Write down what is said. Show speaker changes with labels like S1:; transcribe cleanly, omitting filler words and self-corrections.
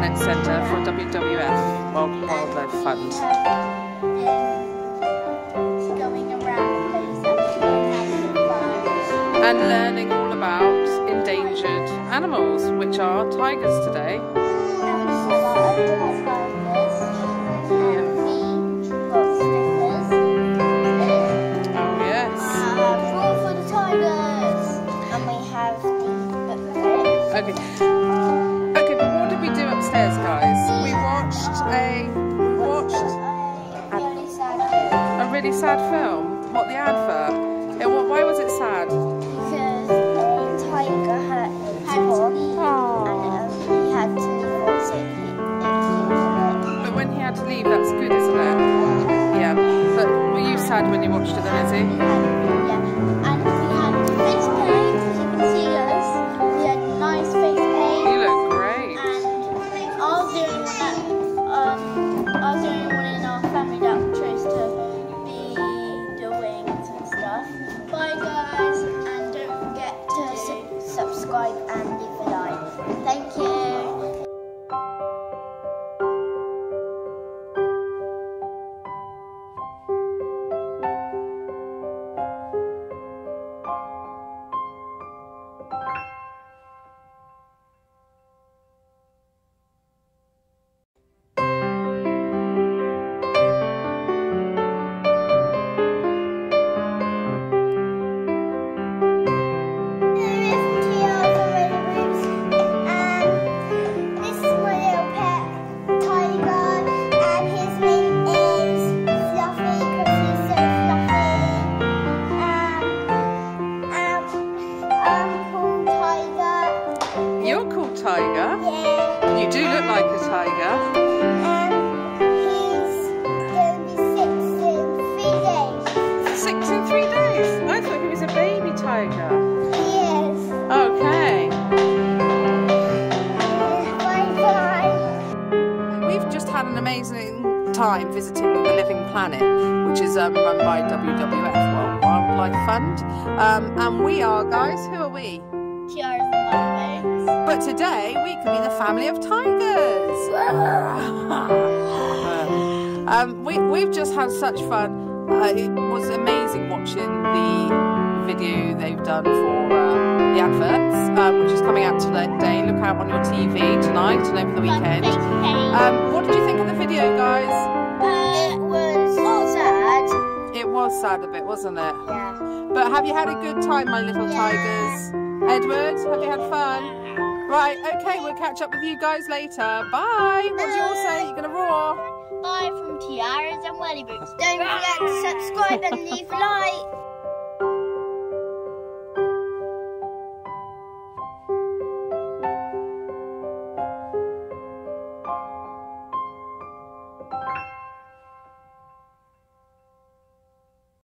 S1: Planet Centre for WWF World Wildlife Fund.
S2: Going around
S1: and learning all about endangered animals, which are tigers today. Okay, but what did we do upstairs, guys? We watched a really sad film. What, the advert? Why was it sad?
S2: Because a tiger had to leave and he had to leave also.
S1: But when he had to leave, that's good, isn't it? Yeah. But were you sad when you watched it then, Izzy?
S2: Yeah. And we had face paint, as you can see us. We had nice face paint.
S1: You look great.
S2: And I was the only one in our family that chose to be the wings and stuff. Bye guys, and don't forget to subscribe and leave a like. Thank you.
S1: You're called Tiger?
S2: Yeah.
S1: You do look like a tiger.
S2: He's going to be 6 in 3 days.
S1: 6 in 3 days? I thought he was a baby tiger.
S2: He is.
S1: Okay.
S2: Bye-bye.
S1: We've just had an amazing time visiting the Living Planet, which is run by WWF World Wildlife Fund. And we are, guys, who are we?
S2: Tiaras and Wings.
S1: But today we could be the family of tigers. We've just had such fun. It was amazing watching the video they've done for the adverts, which is coming out today. Look out on your TV tonight and over the weekend. What did you think of the video, guys?
S2: It was sad.
S1: It was sad a bit, wasn't it?
S2: Yeah.
S1: But have you had a good time, my little tigers? Edward, have you had fun? Right, okay, we'll catch up with you guys later. Bye! What do you all say? You're going to roar?
S2: Bye from Tiaras and Welly Boots. Don't forget to subscribe and leave a like.